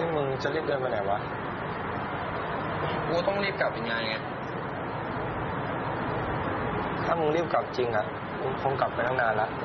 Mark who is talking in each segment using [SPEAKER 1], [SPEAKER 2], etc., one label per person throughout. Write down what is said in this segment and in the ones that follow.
[SPEAKER 1] มึงจะรีบเดินไปไหนวะ
[SPEAKER 2] กูต้องรีบกลับเป็นไงไง
[SPEAKER 1] ถ้ามึงรีบกลับจริงอ่ะมึงคงกลับไปตั้งนานแล้ว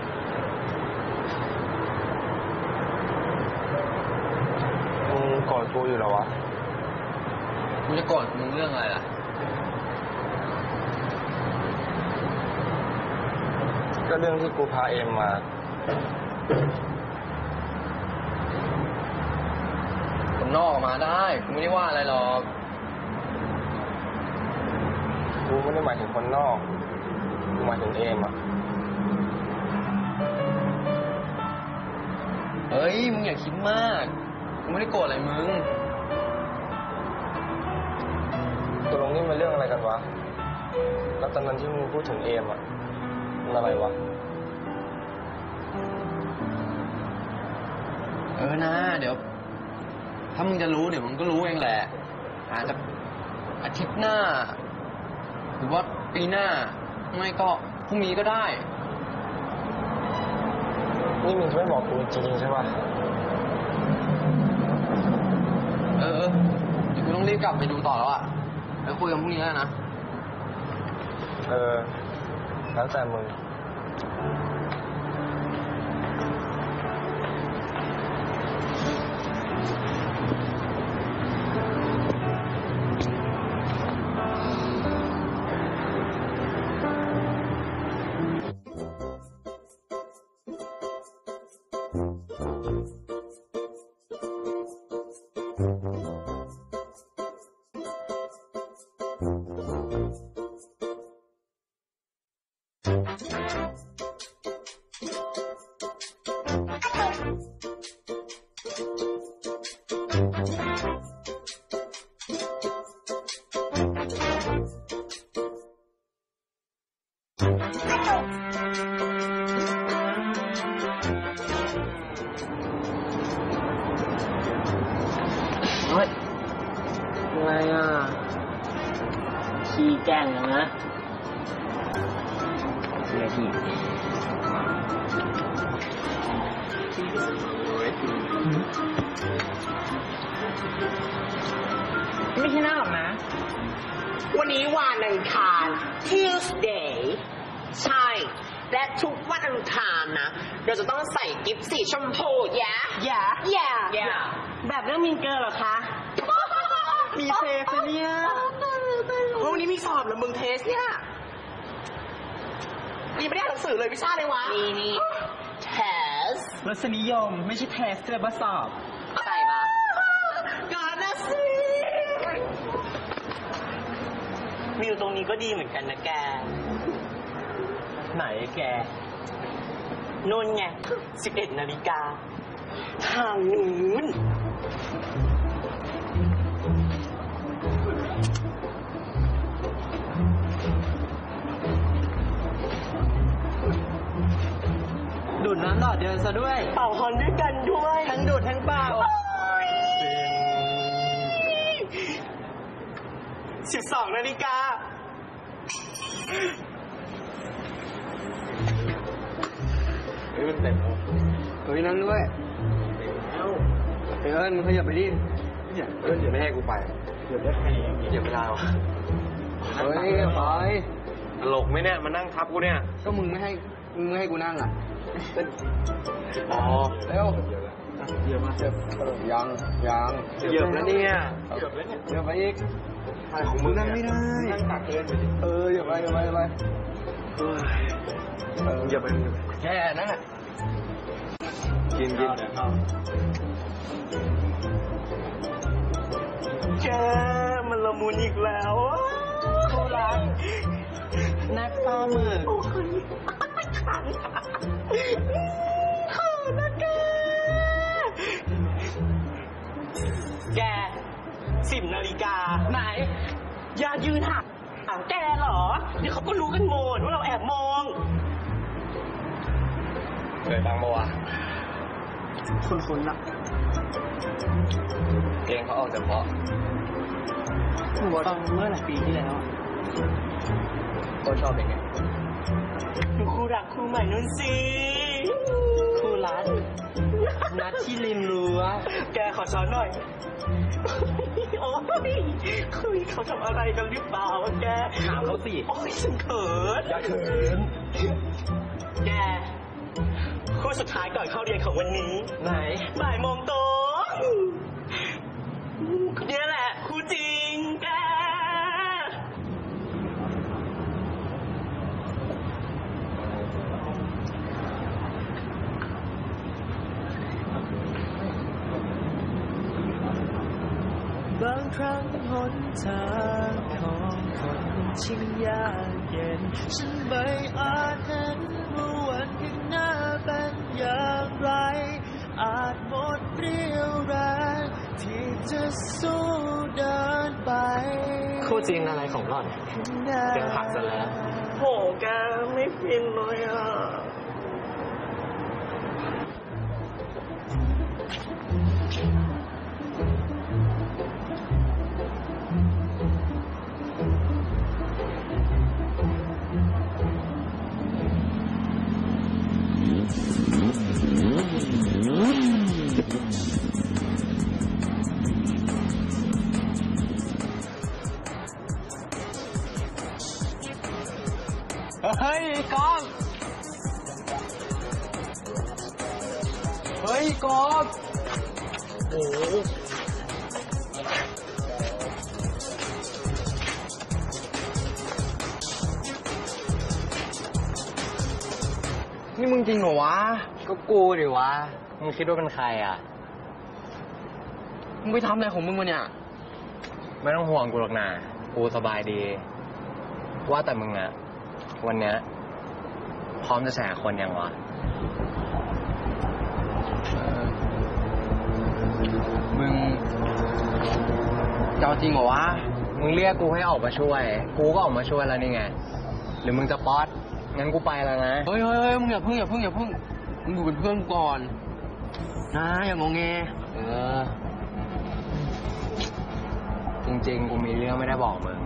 [SPEAKER 1] มึงโกรธกูอยู่เหรอวะ
[SPEAKER 2] กูจะโกรธมึงเรื่องอะไรล่ะ
[SPEAKER 1] ก็เรื่องที่กูพาเอ็มมา
[SPEAKER 2] คนนอกออกมาได้กูไม่ได้ว่าอะไรหรอก
[SPEAKER 1] กูไม่ได้หมายถึงคนนอกกูหมายถึงเอ็มอ่ะ
[SPEAKER 2] เฮ้ยมึงอย่าคิดมากกูไม่ได้โกรธอะไรมึง
[SPEAKER 1] ตกลงนี่มันเรื่องอะไรกันวะแล้วตอนนั้นที่มึงพูดถึงเอ็มอ่ะมันอะไรวะ
[SPEAKER 2] นะเดี๋ยวถ้ามึงจะรู้เดี๋ยวมึงก็รู้เองแหละอาจจะอาทิตย์หน้าหรือว่าปีหน้าไม่ก็พรุ่งนี้ก็ได้
[SPEAKER 1] นี่มึงจะไม่บอกกูจริงๆใช่ป่ะ
[SPEAKER 2] เดี๋ยวกูต้องรีบกลับไปดูต่อแล้วอ่ะไปคุยกันพรุ่งนี้แล้วนะ
[SPEAKER 1] แล้วแต่มึง
[SPEAKER 3] อะไรอ่ะขี้แกล้งนะเดี๋ยวทีไม่ใช่หน้าหรอกนะวันนี้วันอังคาร Tuesday ใช่และทุกวันอังคารนะเราจะต้องใส่กิฟต์สีชมพูแบบเรื่องมินเกิร์ลเหรอคะมีเทสเนี่ยวันนี้มีสอบเหรอมึงเทสเนี่ยยังไม่ได้อ่านหนังสือเลยวิชาเลยวะนี่เทสรสนิยมไม่ใช่เทสเลยว่าสอบใช่ปะการนะสิวิวตรงนี้ก็ดีเหมือนกันนะแกไหนแกนู่นไง11 นาฬิกาทางนู้นดูดน้ำหลอดเดียวซะด้วยเป่าฮอนด้วยกันด้วยทั้งดูดทั้งเป่า12 นาฬิกา
[SPEAKER 1] มันเต็มแล้ว
[SPEAKER 2] นั่งด้วยมึงขยับไปดิ
[SPEAKER 1] เนี่ยเดี๋ยวไม่ให้กูไปเดี๋ยวได้ใครเดี๋ยวไม่ได้วะ
[SPEAKER 2] ไป
[SPEAKER 1] ตลกไหมเนี่ยมานั่งทับกูเนี่ย
[SPEAKER 2] ก็มึงไม่ให้กูนั่งอ่ะ
[SPEAKER 1] อ๋อ
[SPEAKER 2] เร็วเยอะมากยัง
[SPEAKER 1] เยอะแล้วเนี่ย
[SPEAKER 2] เยอะไปอีก
[SPEAKER 1] ถ่ายของมึง
[SPEAKER 2] นั่งไม่ได้
[SPEAKER 1] นั่งตักเกินไปดิ
[SPEAKER 2] อย่าไปอย่าไปแค่นั้นแหละ
[SPEAKER 1] กิน
[SPEAKER 3] แกมันละมุนอีกแล้วเขารักนักปลาหมึกขันนะแก10 นาฬิกาไหนอย่ายืนหักแกเหรอเดี๋ยวเขาก็รู้กันหมดว่าเราแอบมอง
[SPEAKER 1] ตังโมอ่ะ
[SPEAKER 3] คุ้นๆนะ
[SPEAKER 1] เกงเขาออกจากเพาะ
[SPEAKER 3] ฟังเมื่อหลายปีที่แล้ว
[SPEAKER 1] ก็ชอบเป็นไง
[SPEAKER 3] คู่รักคู่ใหม่นุ่นสิคู่รัก
[SPEAKER 2] นัดที่ริมรั้ว
[SPEAKER 3] แกขอช้อนหน่อย โอ้ยคือเขาทำอะไรกันหรือเปล่าวะแก
[SPEAKER 2] ถามเขาสิ
[SPEAKER 3] โอ้ยฉันเขิน
[SPEAKER 2] อย่าเขิน
[SPEAKER 3] แกคู่สุดท้ายก่อนเข้าเรียนของวันนี้
[SPEAKER 2] ไหน
[SPEAKER 3] บ่ายโมงตรงเนี่ยแหละคู่จริงแก
[SPEAKER 4] บางครั้งหนทางของคนชิงยากเย็นฉันไม่อาจเห็นว่าวันข้างหน้าเป็นอย่างไรอาจหมดเรี่ยวแรงที่จะสู้เดินไป
[SPEAKER 2] คู่จริงอะไรของหล่อนเป็นผักซะแล้ว
[SPEAKER 3] โหแกไม่ฟินเลยอ่ะ
[SPEAKER 2] เฮ้ยก๊อฟเฮ้ยก๊อฟโอ้นี่มึงจริงเหรอวะ ก็กูดิวะ มึงคิดว่าเป็นใครอ่ะ มึงไปทำอะไรของมึงวะเนี่ย ไม่ต้องห่วงกูหรอกนะกูสบายดี ว่าแต่มึงอะวันเนี้ยพร้อมจะแฉคนยังวะมึงจะเอาจริงเหรอวะ มึงเรียกกูให้ออกมาช่วย กูก็ออกมาช่วยแล้วนี่ไง หรือมึงจะป๊อตงั้นกูไปแล้วนะ เฮ้ยมึงอย่าเพิ่งมึงอยู่เป็นเพื่อนก่อนนะอย่างงงเงจริงๆกูมีเรื่องไม่ได้บอกมึง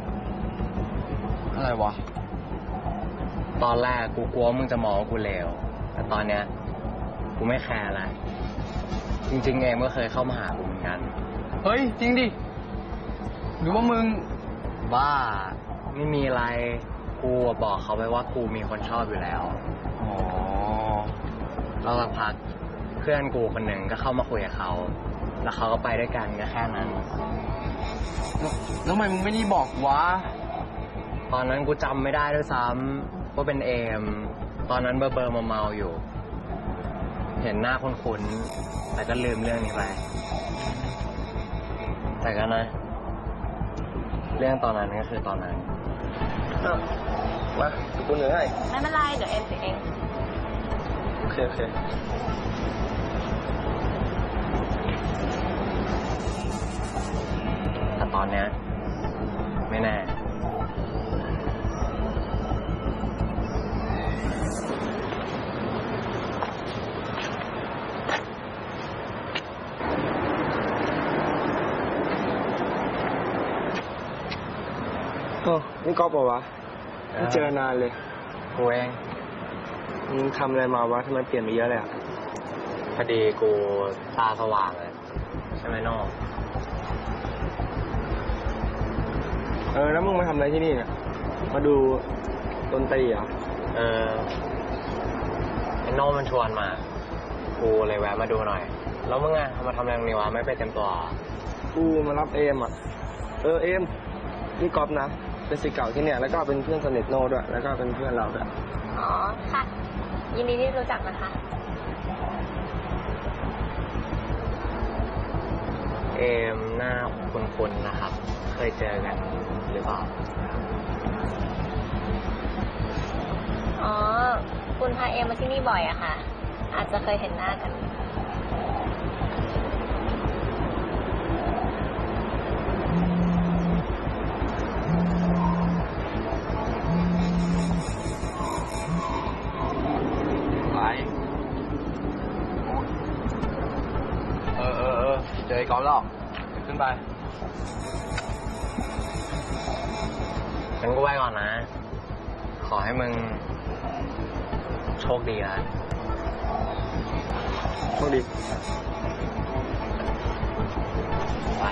[SPEAKER 2] อะไรวะ ตอนแรกกูกลัวมึงจะมองว่ากูเลว แต่ตอนเนี้ยกูไม่แคร์แล้ว จริงๆเองก็เคยเข้ามาหากูเหมือนกัน เฮ้ยจริงดิ หรือว่ามึงบ้าไม่มีอะไร กูบอกเขาไปว่ากูมีคนชอบอยู่แล้ว อ๋อแล้วสักพักเพื่อนกูคนหนึ่งก็เข้ามาคุยกับเขา แล้วเขาก็ไปด้วยกันก็แค่นั้น แล้วทำไมมึงไม่ได้บอกวะ ตอนนั้นกูจำไม่ได้ด้วยซ้ำว่าเป็นเอม ตอนนั้นเบอร์เมาอยู่ เห็นหน้าคุ้นๆแต่ก็ลืมเรื่องนี้ไป แต่ก็นะ เรื่องตอนนั้นก็คือตอนนั้น
[SPEAKER 1] มากูเหนื่อย
[SPEAKER 5] ไม่เป็นไร เดี๋ยวเอ็มสิเอง
[SPEAKER 1] โอเค
[SPEAKER 2] แต่ตอนเนี้ยไม่แน่
[SPEAKER 1] นี่ก๊อฟเปล่าวะไม่เจอนานเลย
[SPEAKER 2] กูเอง
[SPEAKER 1] มึงทำอะไรมาวะทำไมเปลี่ยนไปเยอะเลยอ่ะ
[SPEAKER 2] พอดีกูตาสว่างเลยใช่ไหมน้อง
[SPEAKER 1] แล้วมึงมาทำอะไรที่นี่เนี่ย มาดูดนตรีเหรอ
[SPEAKER 2] ไอ้โน่มันชวนมา กูเลยแวะมาดูหน่อย แล้วมึงอะมาทำอะไรตรงนี้วะไม่ไปเต็มตัว
[SPEAKER 1] กูมารับเอมอ่ะ เอมนี่ก๊อฟนะ เป็นศิษย์เก่าที่เนี่ย แล้วก็เป็นเพื่อนสนิทโน่ด้วย แล้วก็เป็นเพื่อนเราด้วย
[SPEAKER 5] อ๋อ ค่ะ ยินดีที่รู้จักนะคะ
[SPEAKER 2] เอมหน้าคุ้นๆนะครับ เคยเจอกันหรือเปล่า
[SPEAKER 5] อ๋อ คุณพาเอ็มมาที่นี่บ่อยอะค่ะ อาจจะเคยเห็นหน้ากัน
[SPEAKER 2] เจอไอ้ก๊อฟแล้วขึ้นไปงั้นกูไปก่อนนะ ขอให้มึงโชคดีนะ
[SPEAKER 1] โชคดี
[SPEAKER 2] ไป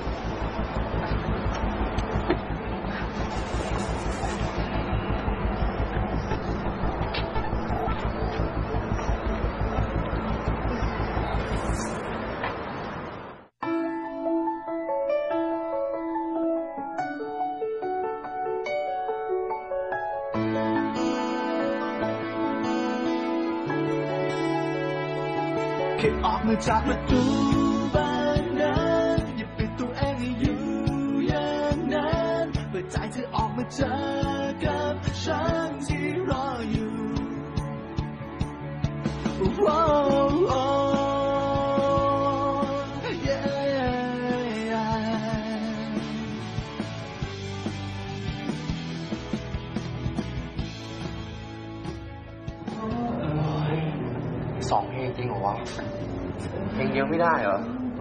[SPEAKER 4] แค่ออกมาจากประตูบ้านนั้นอย่าปิดตัวเองให้อยู่อย่างนั้นเปิดใจเธอออกมาเจอกับฉันที่รออยู่โอ้โอ้
[SPEAKER 1] 2 เพลงจริงเหรอวะ เพลงเดียวไม่ได้เหรอ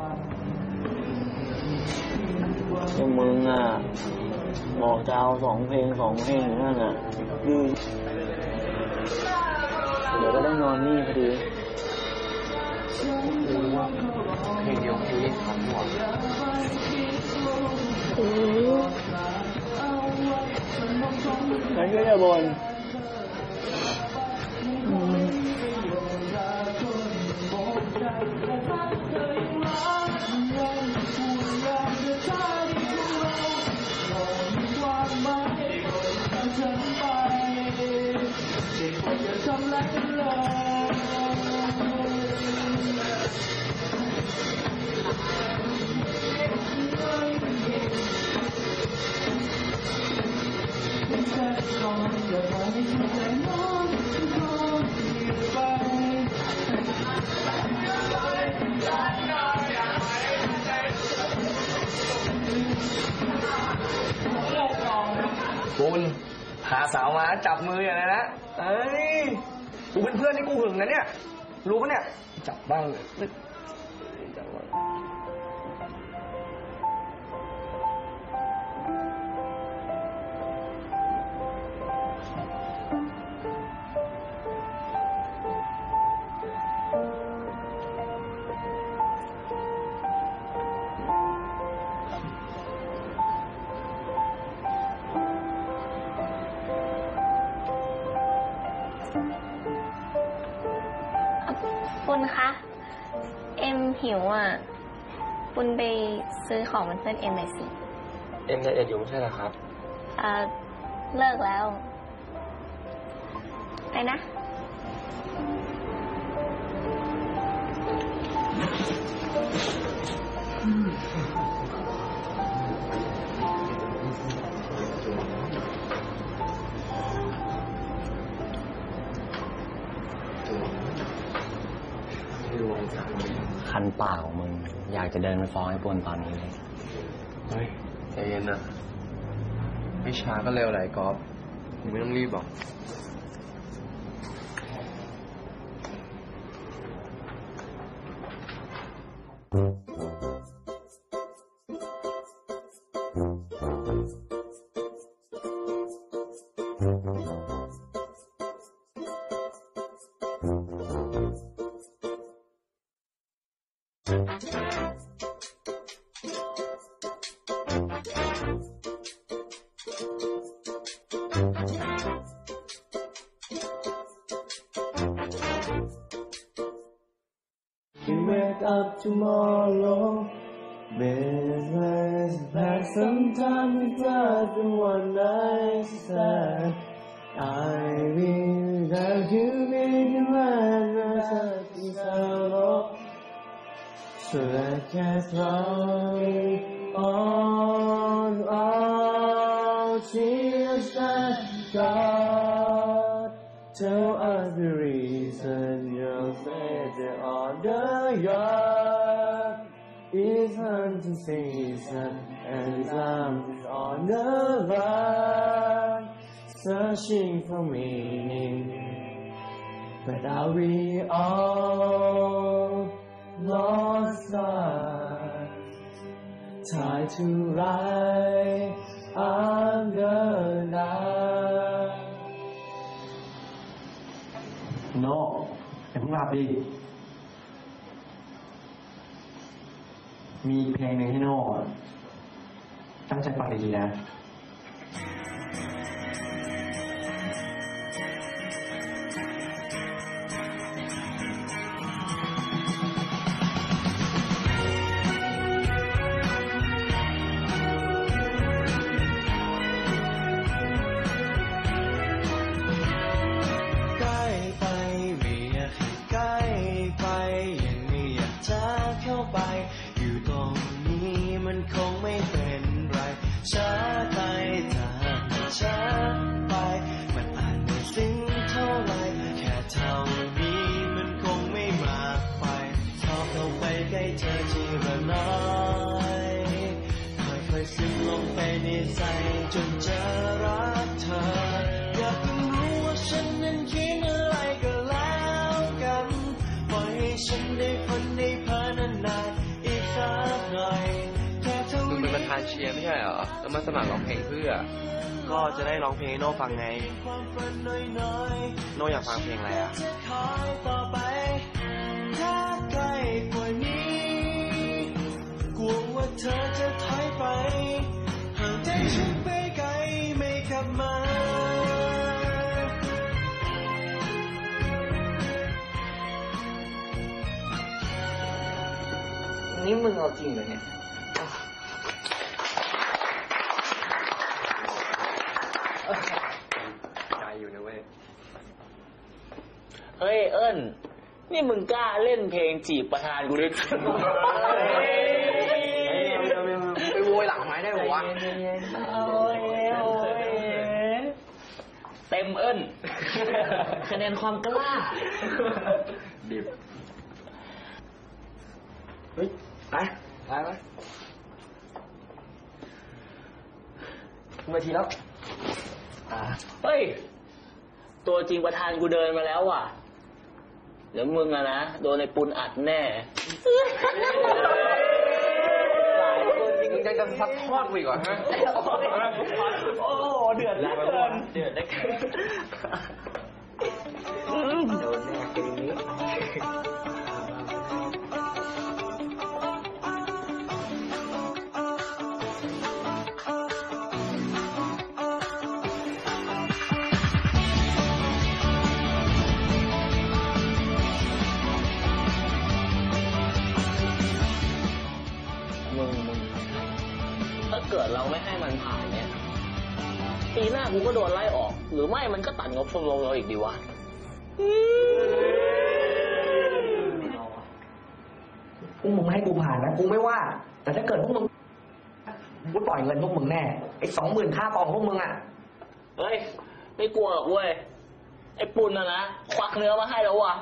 [SPEAKER 6] พวกมึงอ่ะบอกจะเอา2 เพลงนั่นอ่ะเดี๋ยวก็ได้นอนนี่พอดี
[SPEAKER 1] เพลงเดียวไม่ได้ทันหรอ
[SPEAKER 6] ฉันก็จะบ่น
[SPEAKER 1] คุณหาสาวมาจับมืออย่างนั้นนะเอ้ยกูเป็นเพื่อนที่กูหึงนะเนี่ยรู้ปะเนี่ยจับบ้างเลยจับบ้าง
[SPEAKER 5] คุณคะ เอ็มหิวอ่ะ คุณไปซื้อของมันเพื่อนเอ็มหน่อยสิ
[SPEAKER 1] เอ็มไดเอทอยู่ไม่ใช่เหรอครับ
[SPEAKER 5] เลิกแล้ว ไปนะ
[SPEAKER 2] คันปากของมึงอยากจะเดินไปฟ้องไอ้ปนตอนนี้เลย
[SPEAKER 1] เฮ้ยใจเย็นนะไม่ช้าก็เร็วไหลกอล์ฟยังไม่ต้องรีบหรอก
[SPEAKER 6] Wake up tomorrow, business back. Sometimes it's just one night stand. I will that you made the madness in sorrow, so I can't run on all tears that God tell us the reason you're better on the yard is hunting season and Islam is on the run, searching for meaning. But are we all lost stars, tied to ride under night?
[SPEAKER 1] No อย่าเพิ่งหลับดิมีเพลงหนึ่งให้โน่ตั้งใจฟังดีๆนะ
[SPEAKER 4] จนจะรักเธออยากรู้ว่าฉันนั้นคิดอะไรก็แล้วกันปล่อยให้ฉันได้ฝันได้เพลินนานๆอีกสักหน่อยแค่เท่านี้มึงเป็นประธานเชียร์ไม่ใช่เหรอแล้วมาสมัครร้องเพลงเพื่อก็จะได้ร้องเพลงให้โน่ฟังไงโน่อยากฟังเพลงอะไรอ่ะถ้าใกล้กว่านี้กลัวว่าเธอจะถอยไปห่างใจฉันไปไกลไม่กลับมา
[SPEAKER 1] นี่มึงเอาจริงเหรอเนี่ยใจอยู่นะเว้ย
[SPEAKER 6] เฮ้ยเอิ้นนี่มึงกล้าเล่นเพลงจีบประธานกูด้วย
[SPEAKER 1] ไปโวยหลังไม้ได้หรอวะ
[SPEAKER 6] เต็มเอิ้นคะแนนความกล้า
[SPEAKER 1] ดิบเฮ้ยไปเมื่อทีแล้ว
[SPEAKER 6] เฮ้ยตัวจริงประธานกูเดินมาแล้วว่ะเดี๋ยวมึงอะนะโดนในปุนอัดแน่
[SPEAKER 1] มึงจะซัดทอดกูอีกเหรอฮะ
[SPEAKER 6] โอ้เดือดเหลือเกินเดือดได้เกิน
[SPEAKER 1] โดนแน่เกมนี้
[SPEAKER 6] ถ้าเกิดเราไม่ให้มันผ่านเนี่ยปีหน้ากูก็โดนไล่ออกหรือไม่มันก็ตัดงบชมรมเราอีกดีวะ
[SPEAKER 1] พวกมึงให้กูผ่านนะกูไม่ว่าแต่ถ้าเกิดพวกมึงกูปล่อยเงินพวกมึงแน่ไอ้20,000ค่ากองพวกมึงอ่ะ
[SPEAKER 6] เฮ้ยไม่กลัวหรอกเว้ยไอ้ปุนนะควักเนื้อมาให้แล้วว่ะ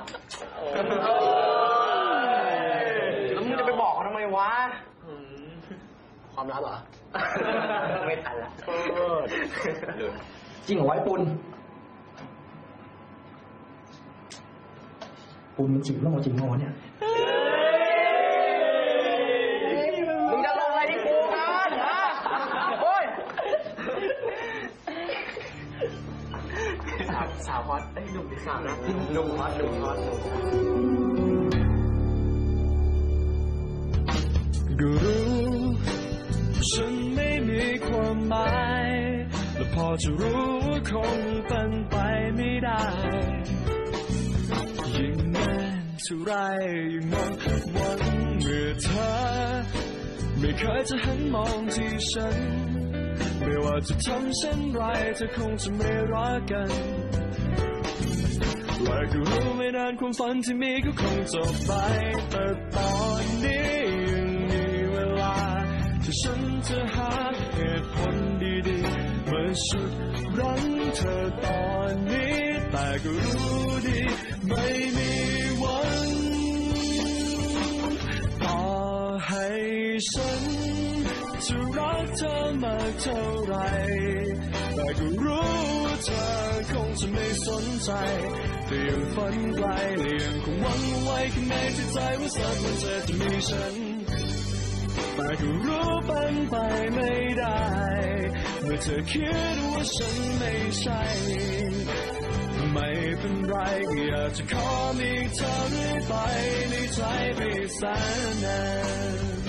[SPEAKER 1] แล้วมึงจะไปบอกเขาทำไมวะ
[SPEAKER 6] ความลับเหรอ
[SPEAKER 1] ไม่ทันละจริงเหรอไอ้ปุนมันจีบโน่จริงโน่เนี่ยมึงจะลงอะไรที่กูกันฮะโอ้ยสาวฮอตหนุ่มสาวนะหนุ่มฮอต
[SPEAKER 4] ก็รู้ฉันไม่มีความหมายและพอจะรู้ว่าคงเป็นไปไม่ได้ยิ่งนานเท่าไรยิ่งมองวันเมื่อเธอไม่เคยจะหันมองที่ฉันไม่ว่าจะทำเช่นไรเธอคงจะไม่รักกันและก็รู้ไม่นานความฝันที่มีก็คงจบไปแต่ตอนนี้ยังมีเวลาที่ฉันจะหาเหตุผลดีๆมาฉุดรั้งเธอตอนนี้แต่ก็รู้ดีไม่มีวันต่อให้ฉันจะรักเธอมากเท่าไรแต่ก็รู้เธอคงจะไม่สนใจแต่ยังฝันไกลและยังคงหวังไว้ข้างในจิตใจว่าสักวันเธอจะมีฉันแต่ก็รู้เป็นไปไม่ได้เมื่อเธอคิดว่าฉันไม่ใช่ไม่เป็นไรก็อยากจะขอมีเธอเรื่อยไปในใจไปแสนนาน